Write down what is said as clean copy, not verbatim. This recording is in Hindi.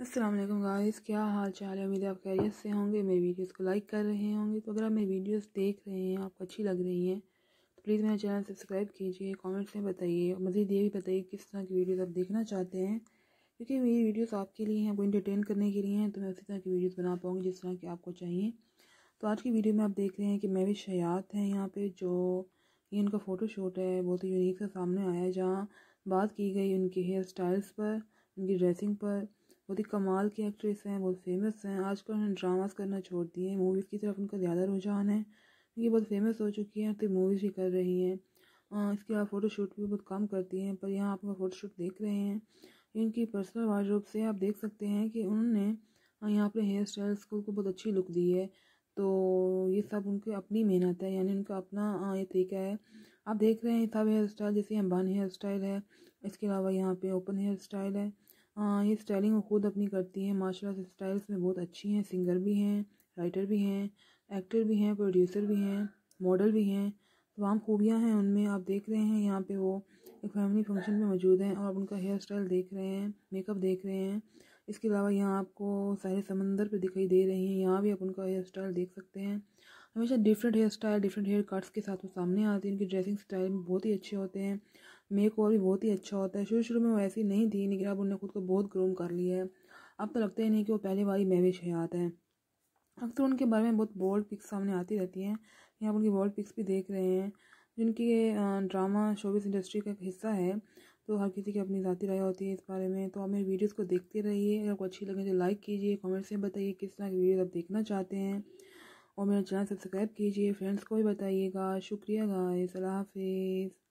अस्सलाम वालेकुम गाइस, क्या हाल चाल है। उम्मीद है आप खैरियत से होंगे। मेरी वीडियोस को लाइक कर रहे होंगे। तो अगर आप मेरी वीडियोस देख रहे हैं, आपको अच्छी लग रही हैं, तो प्लीज़ मेरा चैनल सब्सक्राइब कीजिए, कमेंट्स में बताइए और मज़ीद ये भी बताइए किस तरह की वीडियोस आप देखना चाहते हैं, क्योंकि मेरी वीडियोस आपके लिए हैं, आपको इंटरटेन करने के लिए हैं। तो मैं उसी तरह की वीडियोस बना पाऊँगी जिस तरह की आपको चाहिए। तो आज की वीडियो में आप देख रहे हैं कि महविश हयात हैं यहाँ पे, जो ये उनका फ़ोटोशूट है, बहुत ही यूनिक सा सामने आया है, जहाँ बात की गई उनके हेयर स्टाइल्स पर, उनकी ड्रेसिंग पर। बहुत ही कमाल की एक्ट्रेस हैं, बहुत फेमस हैं। आजकल उन्होंने ड्रामास करना छोड़ दिए हैं, मूवीज़ की तरफ उनका ज़्यादा रुझान है। ये बहुत फेमस हो चुकी हैं तो मूवीज़ भी कर रही हैं। इसके अलावा फ़ोटोशूट भी बहुत कम करती हैं, पर यहाँ आप उनका फ़ोटोशूट देख रहे हैं। इनकी पर्सनल वार्डरोब से आप देख सकते हैं कि उन्होंने यहाँ अपने हेयर स्टाइल्स को बहुत अच्छी लुक दी है। तो ये सब उनकी अपनी मेहनत है, यानी उनका अपना ये तरीका है। आप देख रहे हैं सब हेयर स्टाइल, जैसे यहाँ बन हेयर स्टाइल है, इसके अलावा यहाँ पे ओपन हेयर स्टाइल है। ये स्टाइलिंग वो खुद अपनी करती हैं माशाल्लाह से। स्टाइल्स में बहुत अच्छी हैं, सिंगर भी हैं, राइटर भी हैं, एक्टर भी हैं, प्रोड्यूसर भी हैं, मॉडल भी हैं। तमाम खूबियाँ हैं उनमें। आप देख रहे हैं यहाँ पे वो एक फैमिली फंक्शन में मौजूद हैं और आप उनका हेयर स्टाइल देख रहे हैं, मेकअप देख रहे हैं। इसके अलावा यहाँ आपको सारे समंदर पे दिखाई दे रही हैं, यहाँ भी आप उनका हेयर स्टाइल देख सकते हैं। हमेशा different hair style, different hair cuts के साथ वो सामने आती हैं। उनकी ड्रेसिंग स्टाइल भी बहुत ही अच्छे होते हैं, मेक ओवर भी बहुत ही अच्छा होता है। शुरू शुरू में वो ऐसी नहीं थी, लेकिन अब उन्होंने खुद को बहुत ग्रूम कर लिया है। अब तो लगता ही नहीं कि वो पहले वाली महविश हयात है। अक्सर उनके बारे में बहुत बोल्ड पिक्स सामने आती रहती हैं। यहाँ पर उनकी बोल्ड पिक्स भी देख रहे हैं, जिनकी ड्रामा शोबिस इंडस्ट्री का एक हिस्सा है। तो हर किसी की अपनी ज़ाती राय होती है इस बारे में। तो आप मेरी वीडियोस को देखते रहिए। अगर आपको अच्छी लगे तो लाइक कीजिए, कमेंट्स में बताइए किस तरह की वीडियोस आप देखना चाहते हैं, और मेरा चैनल सब्सक्राइब कीजिए, फ्रेंड्स को भी बताइएगा। शुक्रिया गाइस, अल्लाह हाफिज़।